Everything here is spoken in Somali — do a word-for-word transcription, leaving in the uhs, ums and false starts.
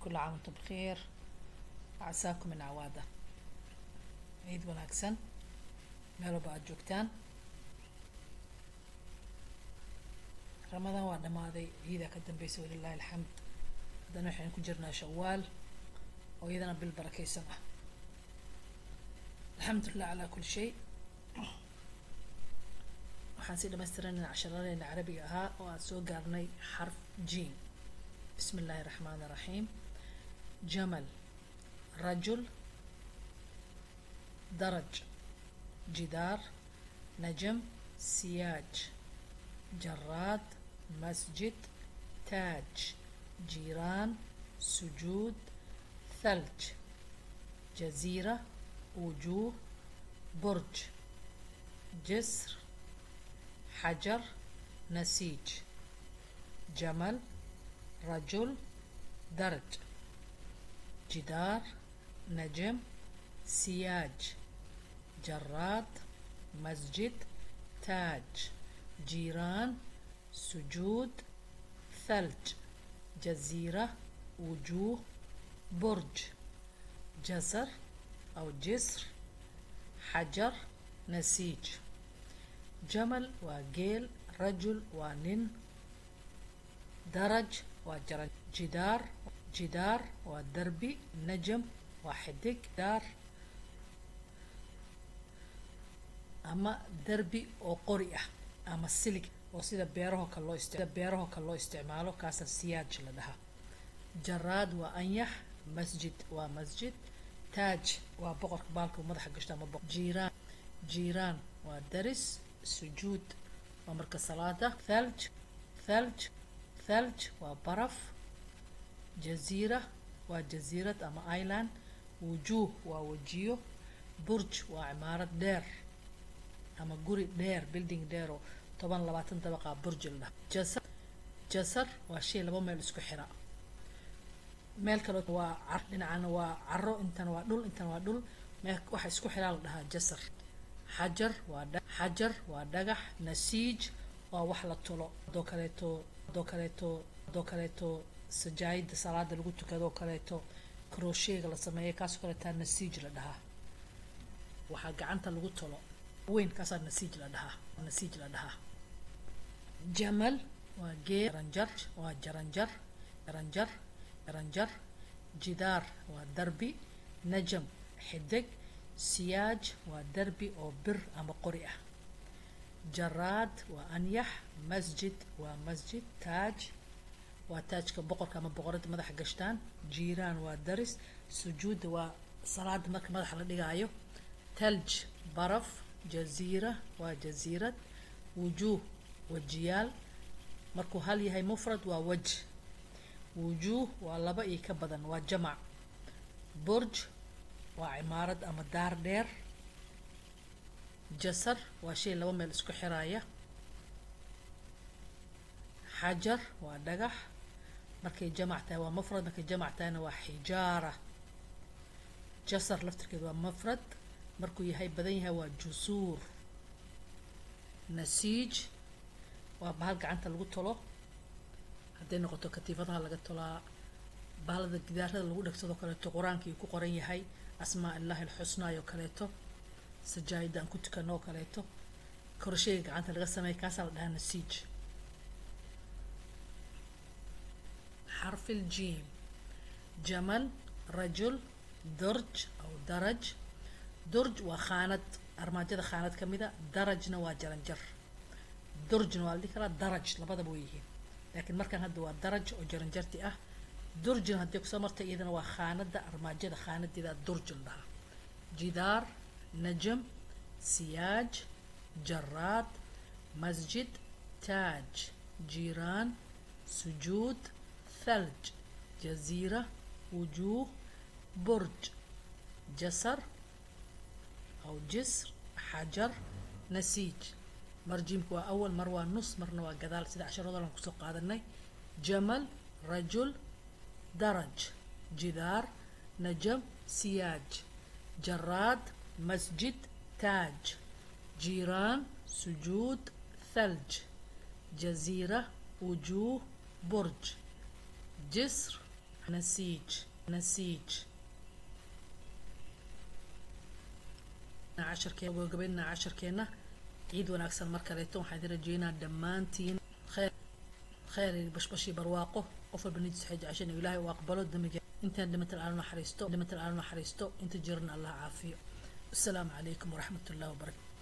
كل عام وانتم بخير. عساكم من عوادة. عيد wanaagsan meel walba aad joogtaan. ramadaan waa dhamaaday, ciida ka dambaysa walilaahi alxamd. haddana waxaynu ku jirnaa shawaal oo iyadana bil barakaysan ah. alxamdulilah calaa kulli shay. waxaan sii dhammaystiranayna casharadeenna carabiga ahaa oo aan soo gaarnay xarf jiim. bismi illaahi raxmaani raxiim. jamal, rajul, درج، جدار، نجم، سياج، جراد، مسجد، تاج، جيران، سجود، ثلج، جزيرة، وجوه، برج، جسر، حجر، نسيج، جمل، رجل، درج، جدار، نجم، سياج، جراد، مسجد، تاج، جيران، سجود، ثلج، جزيرة، وجوه، برج، جسر أو جسر، حجر، نسيج. جمل وجيل، رجل ونن، درج وجرج، جدار جدار ودربي، نجم وحدك، دار ama derbi oo qori ah ama silig oo sida beeraha kale loo isticmaalo beeraha kale loo isticmaalo kaasa siyaaj la dhahaa. jaraad waa anyax, masjid waa masjid, taaj waa boqorka baalka madaxa gashta ama boqor. jiiraan jiiraan waa daris, sujuud waa marka salaada, thalj thalj thalj waa baraf, jaziira waa jasiirad ama island, wujuuh waa wajiyo, burj waa cimaarad dheer ama guri dheer, building dheer oo toban labaatan dabaqa burj la dhahaa. jasar jasar waa shay laba meel isku xira. meel kale waa car dhinacana waa caro, intan waa dhul intan waa dhul, meel waxa isku xiraa la dhahaa jasar. xajar waa xajar waa dhagax. nasiij waa wax la tolo, doo kaleeto doo kaleeto doo kaleeto sajaayida salaada lagu tukado kaleeto, crochet la sameeyo kaas kaleeto nasiij la dhahaa. waxa gacanta lagu tolo weyn kaasa nasiij la dhahaa nasiij la dhahaa. jamal waa geel, jaranjar waa jaranjar jaranjar jaranjar. jidaar waa darbi, najam xidig, siyaaj waa darbi oo bir ama qori ah. jaraad waa anyax, masjid waa masjid, taaj waa taajka boqorka ama boqorada madaxa gashtaan. jiiraan waa daris, sujuud waa salaada marka madaxa la dhigaayo. thalj baraf, jaziira waa jasiirad, wujuuh wajiyaal markuu hal yahay mufrad waa waj, wujuuh waa laba iyo ka badan waa jamac. burj waa cimaarad ama daar dheer. jasar waa shay laba meel isku xiraaya. xajar waa dhagax markay jamac tahay waa mufrad, markay jamac tahayna waa xijaara. jasar laftirkeedu waa mufrad, markuu yahay badan yahay waa jusuur. nasiij waa bahal gacanta lagu tolo, hadday noqoto katiifadaha laga tolaa, bahalada gidaarada lagu dhegsadoo kaleeto, qur-aankii ku qoran yahay asmaa illaahi alxusnaa oo kaleeto, sajaayida aan ku tukanoo kaleeto, korsheyga gacanta laga sameeya kaasaa la dhahaa nasiij. xarf iljiim. jamal, rajul, durj aw daraj. durj waa khaanad, armaajada khaanad ka mida. darajna waa jaranjar. durjna waa la dhihi karaa, daraj labadaba way yihiin, laakiin markaan hadda waa daraj oo jaranjarti ah. durjna haddii kusoo martay iyadana waa khaanada armaajada khaanadeeda durj la dhahaa. jidaar, najam, siyaaj, jaraad, masjid, taaj, jiiraan, sujuud, thalj, jaziira, wujuuh, burj, jasar أو جسر، حجر، نسيج. مرجيمك أول مرة نص مرة وقدال سيد عشر وضع لنكسو قادرني. جمل، رجل، درج، جدار، نجم، سياج، جراد، مسجد، تاج، جيران، سجود، ثلج، جزيرة، وجوه، برج، جسر، نسيج نسيج عشر كينا وقبلنا عشر كينا عيد وناكسن مركليتون waxaan rajeyna dhamaantiin خير خير بشبشي برواقه قفل بنيت حاجة عشان إلهي وأقبله دمج أنت دمت الآن ما حريستو دمت الآن ما حريستو أنت جرنا الله عافية. السلام عليكم ورحمة الله وبركاته.